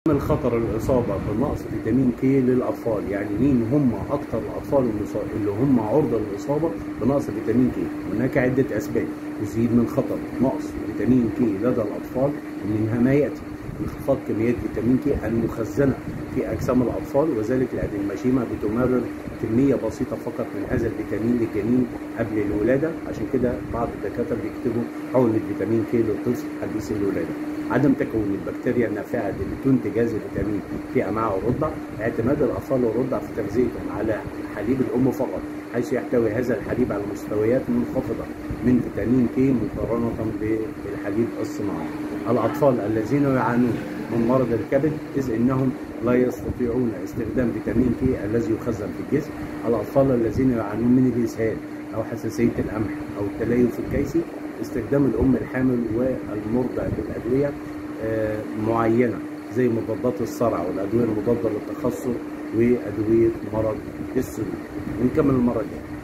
من خطر الإصابة بنقص فيتامين كي للأطفال، يعني مين هم أكثر الأطفال اللي هم عرضة للإصابة بنقص فيتامين كي؟ هناك عدة أسباب تزيد من خطر نقص فيتامين كي لدى الأطفال، ومنها ما يأتي انخفاض كميات فيتامين كي المخزنة في أجسام الأطفال، وذلك لأن المشيمة بتمرر كمية بسيطة فقط من هذا الفيتامين للجنين قبل الولادة. عشان كده بعض الدكاترة بيكتبوا حقن فيتامين كي للطفل حديث الولادة. عدم تكون البكتيريا النافعة اللي بتنتج هذا الفيتامين في أمعاء الرضع، اعتماد الأطفال والرضع في تغذيتهم على حليب الأم فقط، حيث يحتوي هذا الحليب على مستويات منخفضة من فيتامين كي مقارنة بالحليب الصناعي. الأطفال الذين يعانون من مرض الكبد إذ إنهم لا يستطيعون استخدام فيتامين كي الذي يخزن في الجسم. الأطفال الذين يعانون من الإسهال أو حساسية القمح أو التليف الكيسي، استخدام الأم الحامل والمرضع بالأدوية معينة زي مضادات الصرع والأدوية المضادة للتخثر وأدوية مرض السلوك. ونكمل المرة الجاية.